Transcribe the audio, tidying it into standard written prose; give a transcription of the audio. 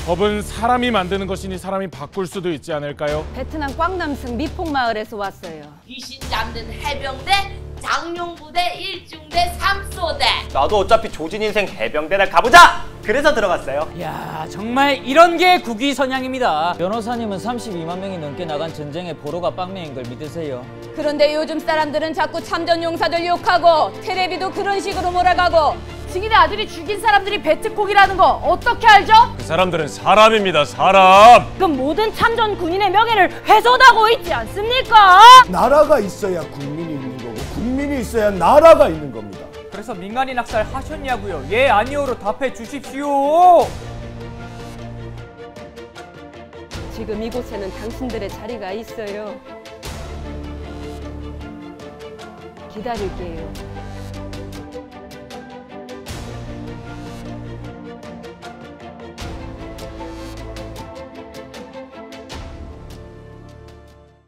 법은 사람이 만드는 것이니 사람이 바꿀 수도 있지 않을까요? 베트남 꽝남성 미폭마을에서 왔어요. 귀신 잡는 해병대, 장룡부대, 일중대, 삼소대. 나도 어차피 조진 인생 해병대를 가보자! 그래서 들어갔어요. 야, 정말 이런 게 국위선양입니다. 변호사님은 32만 명이 넘게 나간 전쟁의 보로가 빵명인 걸 믿으세요? 그런데 요즘 사람들은 자꾸 참전 용사들 욕하고 테레비도 그런 식으로 몰아가고 증인의 아들이 죽인 사람들이 베트콩이라는 거 어떻게 알죠? 그 사람들은 사람입니다, 사람! 그럼 모든 참전 군인의 명예를 훼손하고 있지 않습니까? 나라가 있어야 국민이 있는 거고 국민이 있어야 나라가 있는 겁니다. 그래서 민간인 학살 하셨냐고요? 예, 아니오로 답해 주십시오. 지금 이곳에는 당신들의 자리가 있어요. 기다릴게요.